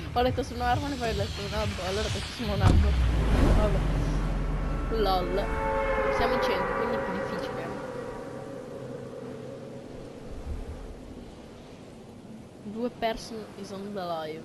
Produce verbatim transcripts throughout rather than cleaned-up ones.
Ho letto su un'arma e poi ho letto un abbo. Allora ho detto su un abbo. Vabbè. Lol. Siamo in centro, quindi è più difficile. Due person is on the live.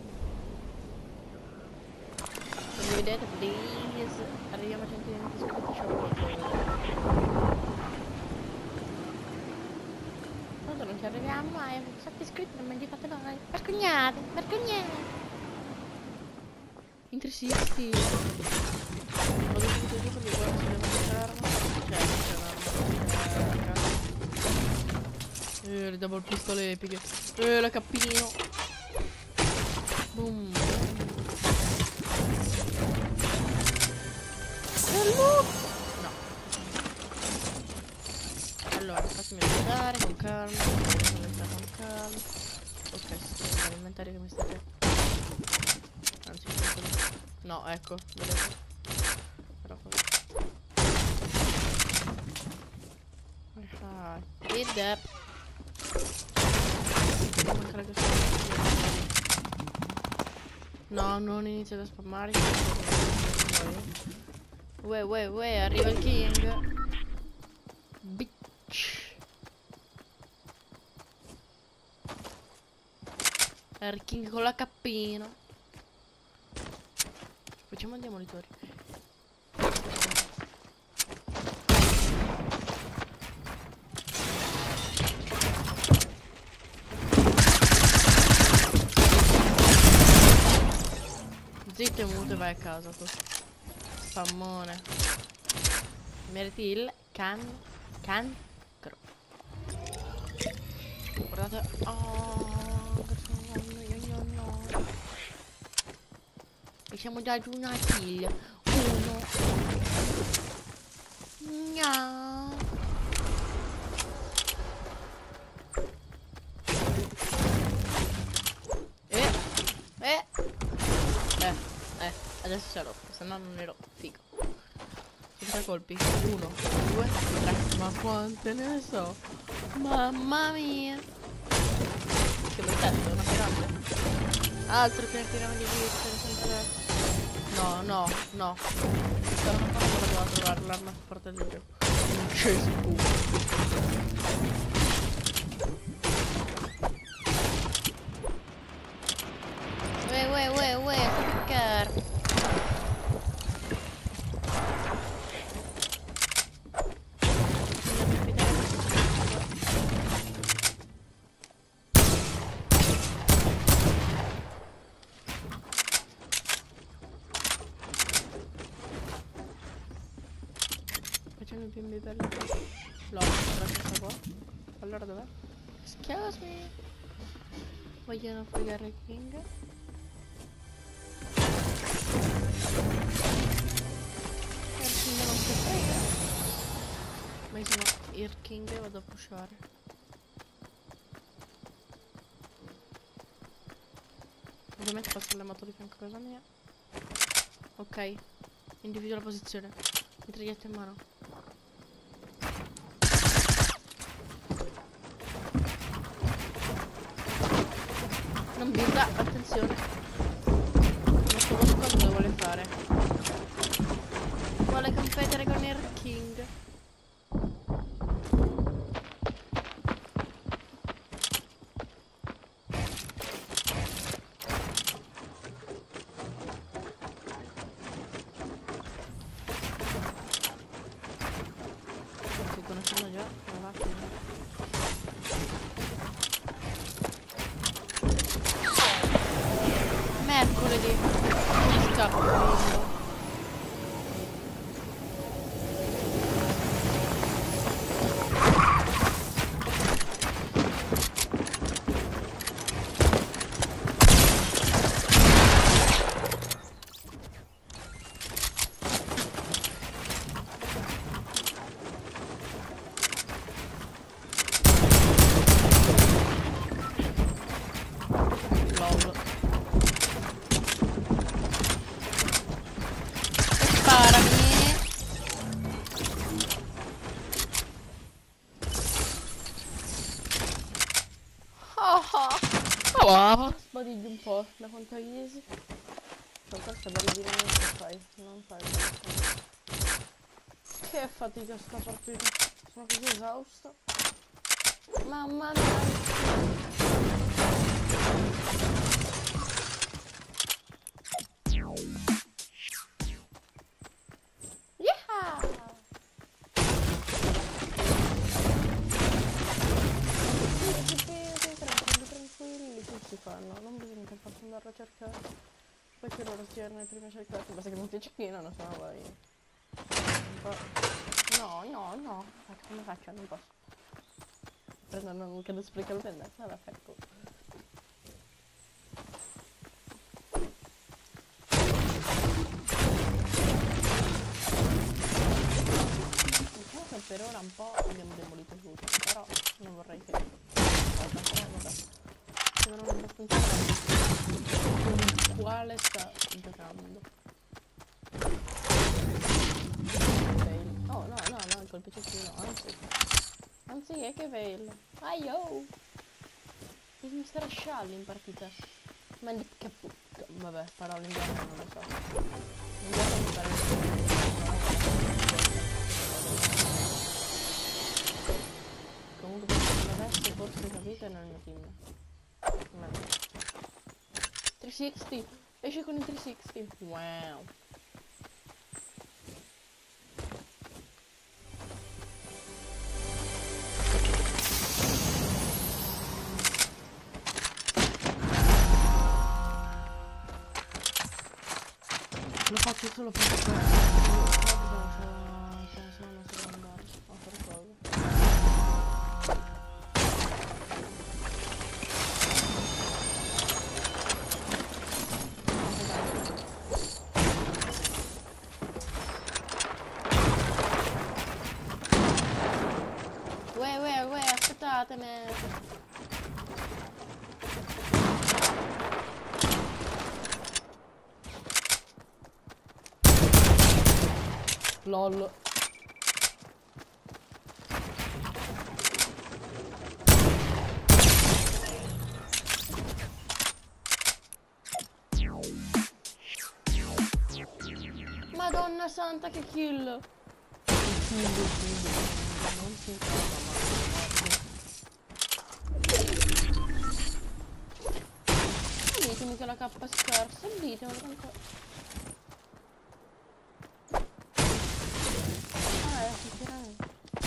Se mi vedete, please. Arriviamo a centoventi iscritti, c'è qualcosa. Tanto non ci arriviamo mai. Sette iscritti, non me li fate mai. Vergognate, vergognate. Intrisisti. Ho dovuto giù perché qua non si deve mettere l'arma. Cioè, c'è un'arma. Eh, le double pistole epiche. Eh, la cappino. Boom. No. Allora, fatemi andare con calma. Con calma. Ok, sto l'inventario che mi state. Anzi, no, ecco, vedete. Però ah, ed è no, non inizia a spammare. Uè, uè, uè, arriva il king. Bitch. Il king con la cappina. Facciamo dei monitori. Zitto e muto e vai a casa tu. Spammone. Meriti il can cancro. Guardate. Oh, no, no. E siamo già ad una kill. Uno. No. Eh. Eh. Eh. Eh. Adesso si è rotto, se no non ero figo. Tre colpi. Uno, due, tre. Ma quante ne so? Mamma mia. Che bel tetto, una piramide. Altro che una piramide di sempre. No, no, no. Stavo facendo la trovare l'arma più forte del gioco. Un cespuglio. Uè, uè, uè, uè, perché? Facciamo il P M B per l'ho questa qua. Allora dov'è? Excuse me. Vogliono fregare il king. Il king non si frega. Ma io sono il king e vado a pushare. Ovviamente passo le moto di fianco a casa mia. Ok. Individuo la posizione. Mitraglietta in mano. Non bida, attenzione. Non so cosa vuole fare. Vuole competere con il king. Ti conosciamo già? Ma va bene. Mercoledì. Mi sta correndo. Boh, da quanto easy. Poi questo è bello di non che fai. Non fai questo. Che fatica sta partita. Sono così esausta. Mamma mia. Si fanno, non bisogna per forza andare a cercare, poi che loro stiano nei primi cercati, basta che non ti cecchinano, se no vai un po'. No, no, no, faccio come faccio, non posso prendere, non credo sprecare il prendere, vabbè, ecco. Diciamo che per ora un po' abbiamo demolito tutto, però non vorrei che vabbè. Sembrano abbastanza con il quale sta giocando. Fail. Oh no no no, il colpo cecchino, anzi anzi è che fail. Aio, bisogna stare scialli in partita. Ma di che puttana, vabbè, parole in inglese non lo so. In inglese mi pare comunque per adesso forse capite nel mio team. trecentosessanta, esce con il trecentosessanta. Wow. Lo faccio solo per questo. Se no non so andare a fare cosa. Uè, uè, uè, aspettatemi. Lol. Madonna santa, che kill. Kill, kill. Non si ditemi che la K scarsa, ditemi tanto. Ah, è sicuramente.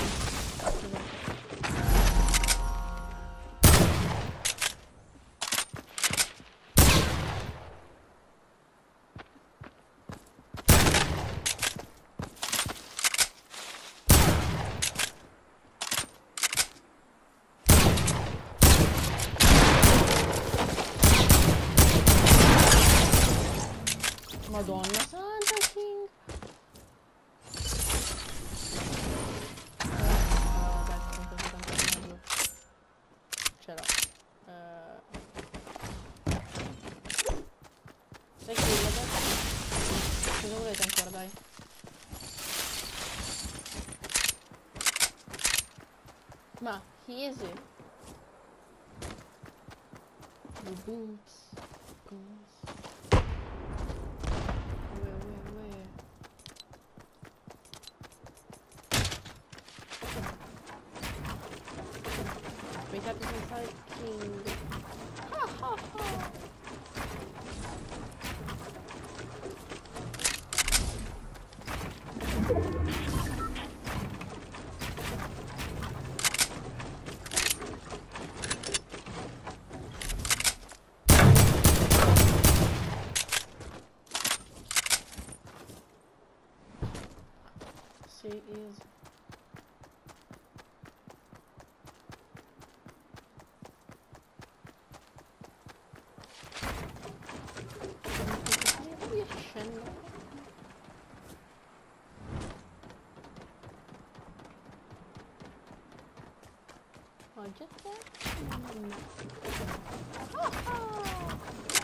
Madonna santa, King. Uh, dai, tanto tanto ce l'ho. Uh... Sei kill adesso? Cosa volete ancora, dai? Ma, easy. The boots. Boots. Mi sa che senza il King. Ah, ah, ah. Sì, is. Oggetto? Mm. Oh, oh.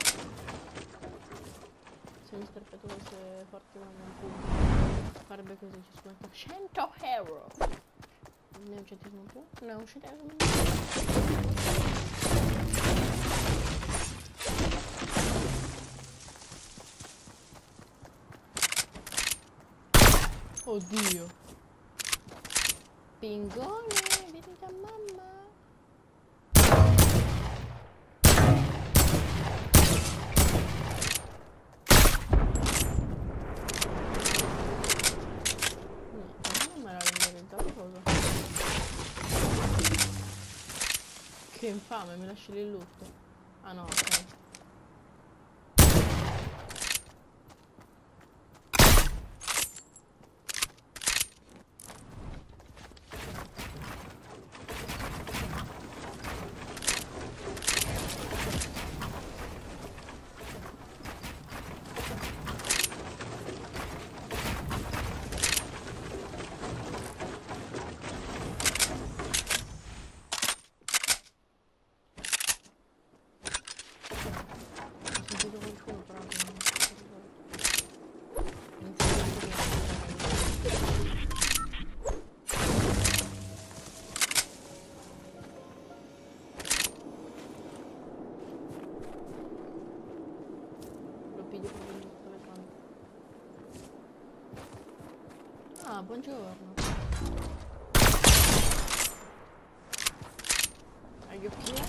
Se mister Peto fosse forte non può farebbe così, ci scommetto cento euro. Ne un centesimo in più? No, un centesimo in più. Oddio. Pingone, vieni da mamma. Che infame, mi lasci lì il loot. Ah no, ok. Ah, buongiorno. Are you okay?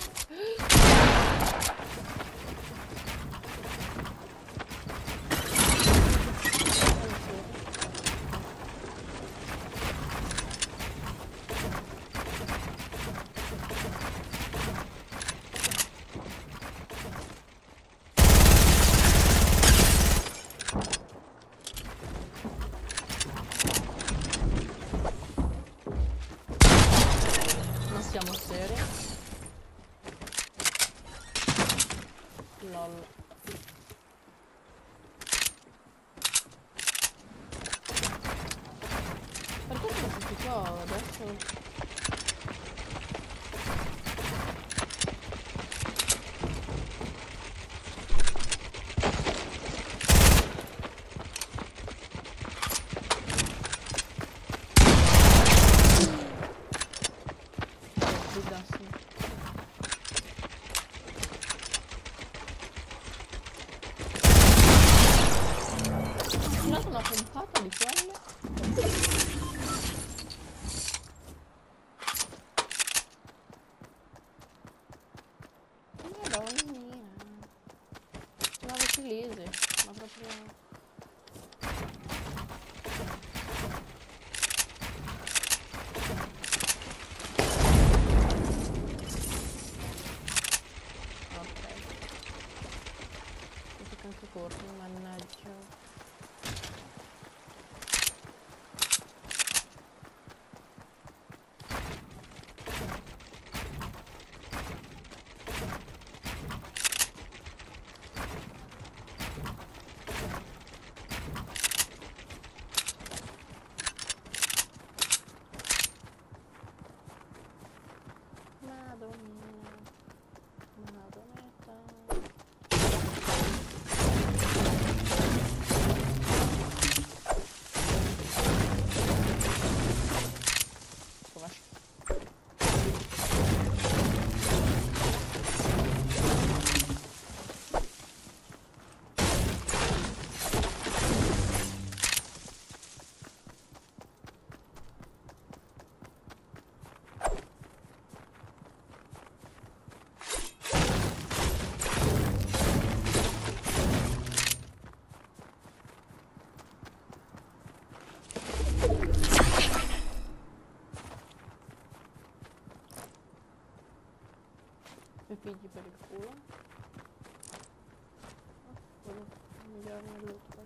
Siamo seri. Lol. Perché sono tutti qua adesso? Una pompata di quelle. Madonna mia. Nuove cilese, ma proprio. Ok. Mi tocca anche correre, mannaggia. Mi pigli per il culo. Oh, volevo migliorare il loot.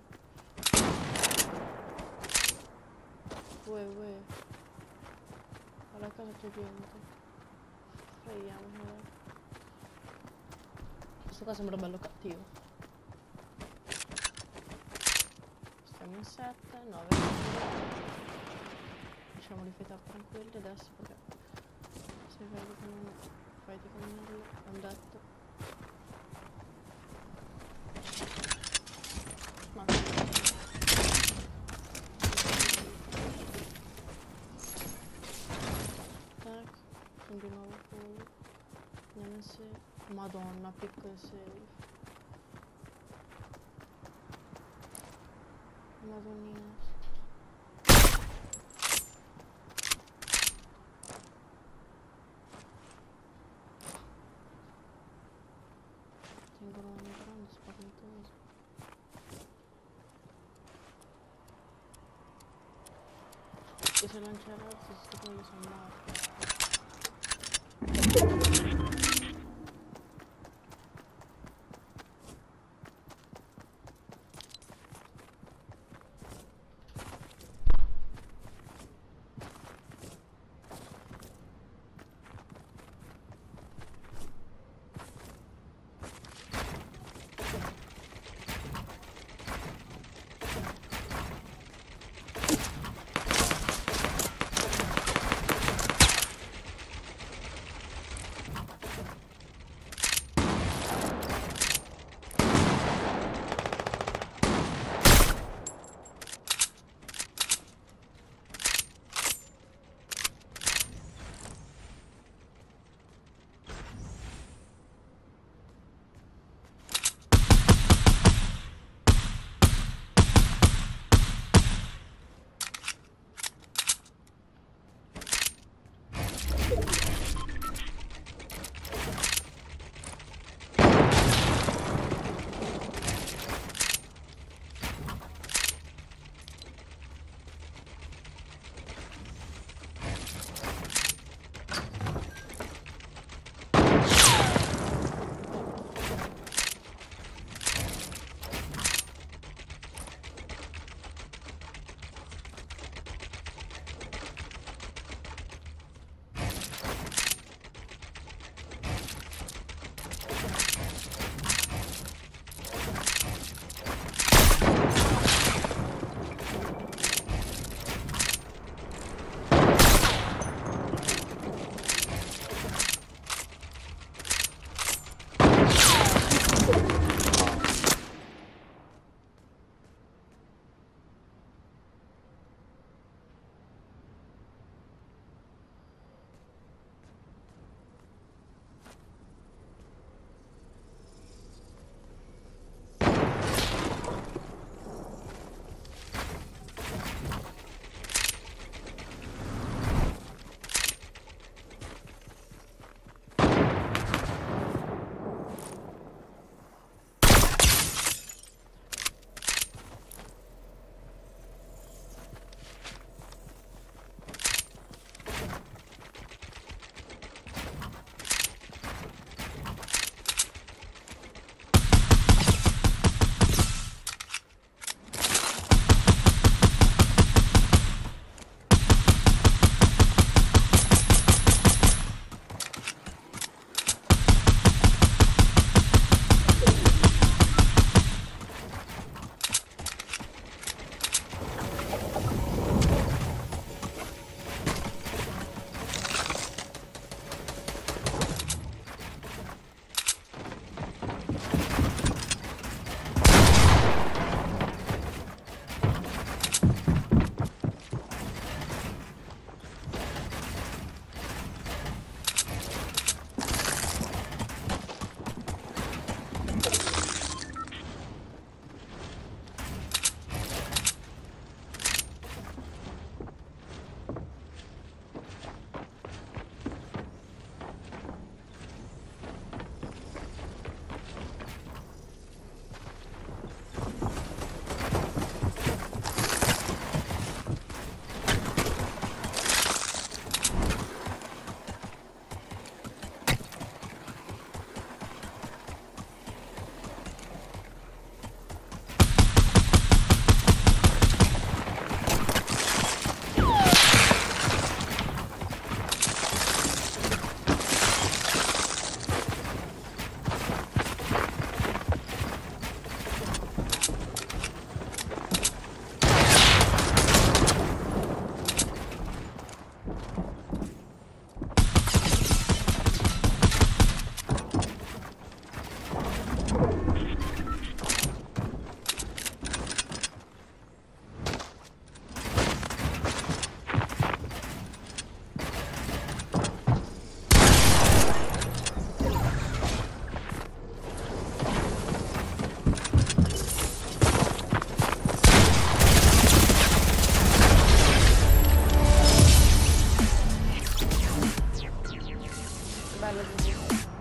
Uè, uè. Alla casa c'è gente. Vediamo. Questo qua sembra bello cattivo. Stiamo in sette, nove. Lasciamoli fightare tranquilli adesso perché se vedi che non fai di camminarlo, è un detto. Ma ecco, sono di nuovo full. Andiamo in safe. Madonna, piccolo safe. Madonnina. se lancia razzi, sti poi sono morti. bello così.